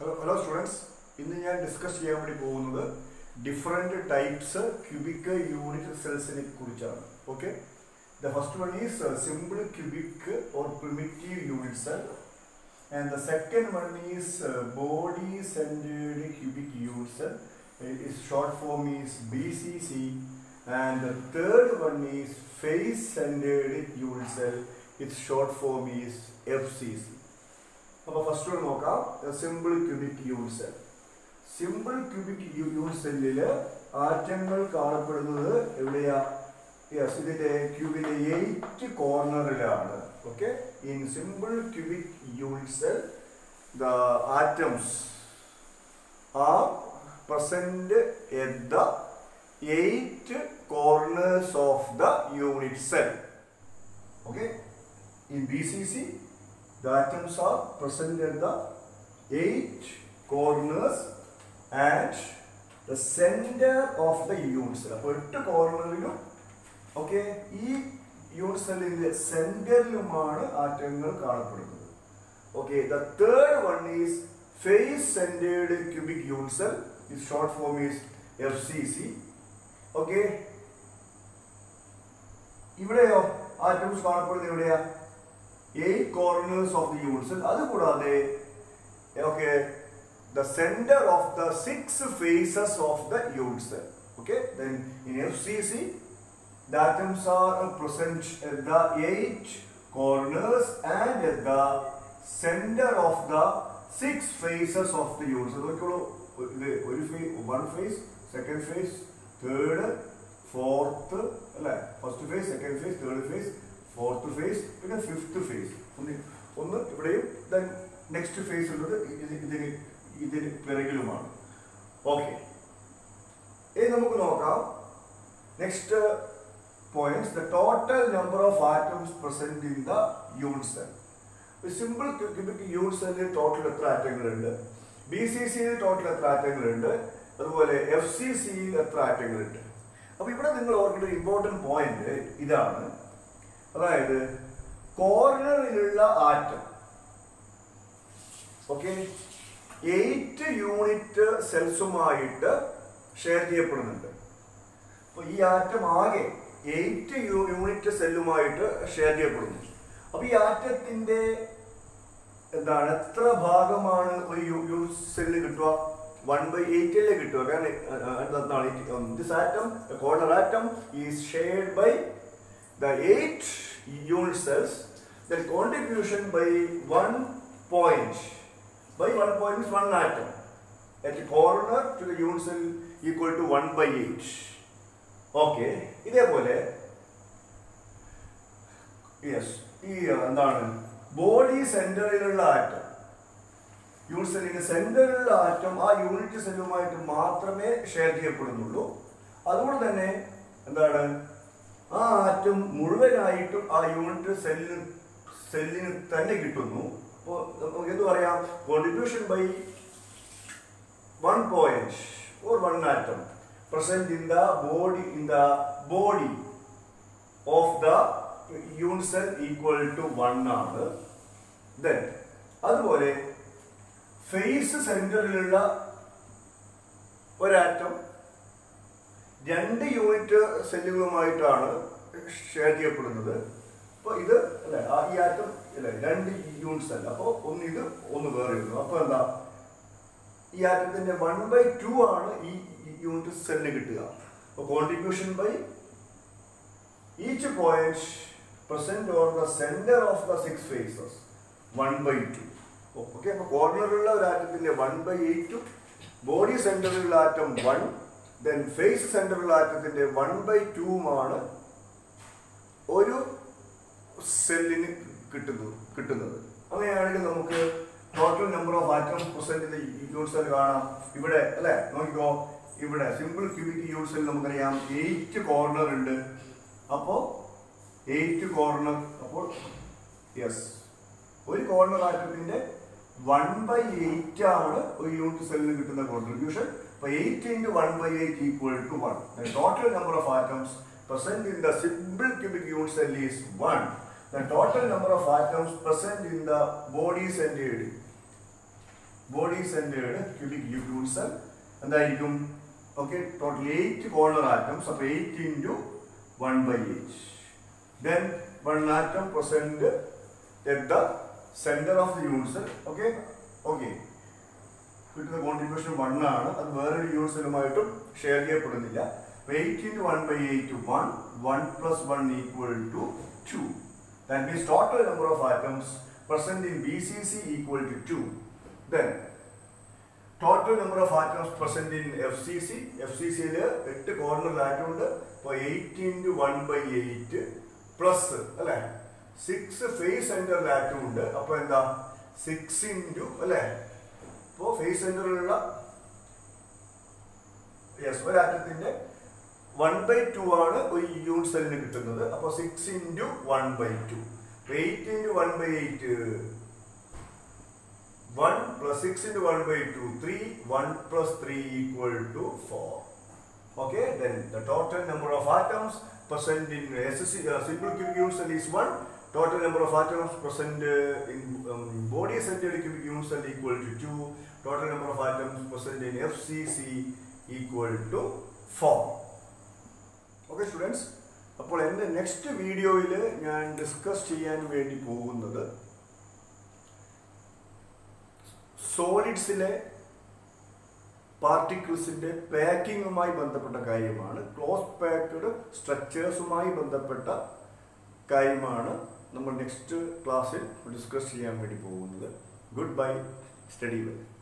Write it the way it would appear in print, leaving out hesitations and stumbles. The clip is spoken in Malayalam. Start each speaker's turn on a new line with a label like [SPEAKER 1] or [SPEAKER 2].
[SPEAKER 1] Hello students, in the year discuss different types of cubic unit cells in a okay. The first one is simple cubic or primitive unit cell, and the second one is body centered cubic unit cell. Its short form is BCC, and the third one is face centered unit cell. Its short form is FCC. Now first one നോക്കാം simple cubic unit cell. Simple cubic unit cell ആറ്റങ്ങൾ കാണപ്പെടുന്നത് എവിടെയാ? Yes, ഇതിന്റെ ക്യൂബിന്റെ 8 കോർണറിലാണ്. Okay, in simple cubic unit cell the atoms are present at the 8 corners of the unit cell. Okay, in BCC the atoms are present at the 8 corners and the center of the unit cell. അപ്പോൾ 8 കോർണറിലും ഓക്കെ ഈ യൂണിറ്റ് സെല്ലിന്റെ സെന്ററിലുമാണ് ആറ്റങ്ങൾ കാണപ്പെടുന്നത്. Okay, the third one is face centered cubic unit cell. Its short form is FCC. Okay, ഇവിടെയോ ആറ്റംസ് കാണപ്പെടുന്നത് എവിടെയാ? 8 corners of the unit cell. അതുകൂടാതെ okay, the center of the 6 faces of the unit cell. Okay, then in FCC the atoms are present at the 8 corners and at the center of the 6 faces of the unit cell. One face, second face, third, fourth, first phase, second phase, third phase, fourth phase, and fifth phase. Then next phase ഇതിന് പിറകിലുമാണ്. ഓക്കെ, ഇനി നമുക്ക് നോക്കാം next points, the total number of atoms present in the unit cell. A simple cubic unit cell total എത്ര ആറ്റങ്ങളുണ്ട്? BCC total എത്ര ആറ്റങ്ങളുണ്ട്? അതുപോലെ FCC എത്ര ആറ്റങ്ങളുണ്ട്? അപ്പോൾ ഇവിടെ നിങ്ങൾ ഓർക്കേണ്ട ഇമ്പോർട്ടൻറ്റ് പോയിന്റ് ഇതാണ്, അതായത് കോർണറിലുള്ള ആറ്റം ഓക്കെ 8 യൂണിറ്റ് സെൽസുമായിട്ട് ഷെയർ ചെയ്യപ്പെടുന്നുണ്ട്. അപ്പോൾ ഈ ആറ്റം ആകെ 8 യൂണിറ്റ് സെല്ലുമായിട്ട് ഷെയർ ചെയ്യപ്പെടുന്നു. അപ്പോൾ ഈ ആറ്റത്തിന്റെ എന്താണ് എത്ര ഭാഗമാണ് ഒരു യൂണിറ്റ് സെല്ലിന് കിട്ടുക? 1/8 അല്ലേ കിട്ടുക? കാരണം this atom, corner atom is shared by the 8 unit cells. Then contribution by 1 point. By 1 point is 1 atom. At the corner to the unit cell equal to 1/8. Okay, ഇതേപോലെ യെസ് ഈ എന്താണ് ബോഡി സെന്ററിലുള്ള ആറ്റം, യൂണിറ്റ് സെല്ലിന്റെ സെന്ററിലുള്ള ആറ്റം ആ യൂണിറ്റ് സെല്ലുമായിട്ട് മാത്രമേ ഷെയർ ചെയ്യപ്പെടുന്നുള്ളൂ. അതുകൊണ്ട് തന്നെ എന്താണ് ആ ആറ്റം മുഴുവനായിട്ടും ആ യൂണിറ്റ് സെല്ലിന് തന്നെ കിട്ടുന്നു. അപ്പോൾ നമുക്ക് എന്ത് പറയാം? Contribution by 1 point or 1 atom present in the body of the unit cell equal to 1 ആണ്. Then അതുപോലെ ഫേസ് സെന്ററിലുള്ള ഒരാറ്റം 2 യൂണിറ്റ് സെല്ലുകളുമായിട്ടാണ് ഷെയർ ചെയ്യപ്പെടുന്നത്. അപ്പോൾ ഇത് അല്ലെ ഈ ആറ്റം അല്ലെ 2 യൂണിറ്റ് സെൽ, അപ്പോൾ ഒന്ന് ഇത് ഒന്ന് വേറെ ഇരുന്നു. അപ്പോൾ എന്താ ഈ ആറ്റത്തിന്റെ 1/2 ആണ് ഈ യൂണിറ്റ് സെല്ലിന് കിട്ടുക. അപ്പോൾ contribution by each point present on the centre of the 6 faces 1/2. Okay, അപ്പോൾ കോർണറിലുള്ള ഒരു ആറ്റത്തിന്റെ 1/8, ബോഡി സെന്ററിലുള്ള ആറ്റം 1, ദെൻ ഫേസ് സെന്ററിലുള്ള ആറ്റത്തിന്റെ 1/2 ഒരു സെല്ലിന് കിട്ടുന്നത്. അങ്ങനെയാണെങ്കിൽ നമുക്ക് total number of atoms present in the unit cell കാണാം. ഇവിടെ അല്ലെ നോക്കിക്കോ, ഇവിടെ സിമ്പിൾ ക്യൂബിക് യൂണിറ്റ് സെൽ നമുക്കറിയാം 8 കോർണർ ഉണ്ട്. അപ്പോൾ 8 കോർണർ, അപ്പോൾ യെസ് ഒരു കോർണർ ആറ്റത്തിന്റെ 1/8 ആണ് ഒരു യൂണിറ്റ് സെല്ലിന് കിട്ടുന്ന കോൺട്രിബ്യൂഷൻ. അപ്പോൾ 8 into 1/8 equal to 1. The total number of atoms present in the simple cubic unit cell is 1. The total number of atoms present in the body centered body centered cubic unit cell എന്തായിരിക്കും? Okay, total 8 corner atoms, so 8 into 1 by 8. Then one atom present at the center of the unit cell. Okay, okay. കിട്ടുന്ന കോൺട്രിബ്യൂഷൻ 1 ആണ്. അത് വേറൊരു യൂണിറ്റ് സെല്ലുമായിട്ടും ഷെയർ ചെയ്യപ്പെടുന്നില്ല. 8 into 1 by 8 1, 1 plus 1 equal to 2. That means total number of atoms present in BCC equal to 2. Then total number of atoms present in FCC. FCC il 8 corner atom ഉണ്ട്. അപ്പോൾ 8 into 1 by 8 plus അല്ലേ 6 face center atom ഉണ്ട്. അപ്പോൾ എന്താ 6 into അല്ലേ അപ്പോൾ ഫേസ് സെന്ററിലുള്ള ഒരു ആറ്റത്തിന്റെ 1/2 ആണ് ഒരു യൂണിറ്റ് സെല്ലിന് കിട്ടുന്നത്. അപ്പോൾ 6 into 1/2. 8 into 1/8 1 plus 6 into 1/2 3. 1 plus 3 equal to 4. Okay, then the total number of atoms present in SC simple cubic unit cell is 1. Total number of atoms present in body centered cubic unit cell equal to 2. Total number of atoms present in FCC equal to 4. Okay students, അപ്പോൾ എൻ്റെ നെക്സ്റ്റ് വീഡിയോയിൽ ഞാൻ ഡിസ്കസ് ചെയ്യാൻ വേണ്ടി പോകുന്നത് സോളിഡ്സിലെ പാർട്ടിക്കിൾസിൻ്റെ പാക്കിങ്ങുമായി ബന്ധപ്പെട്ട കാര്യമാണ്. ക്ലോസ് പാക്ക്ഡ് സ്ട്രക്ചേഴ്സുമായി ബന്ധപ്പെട്ട കാര്യമാണ് നമ്മൾ നെക്സ്റ്റ് ക്ലാസ്സിൽ ഡിസ്കസ് ചെയ്യാൻ വേണ്ടി പോകുന്നത്. Goodbye, study well.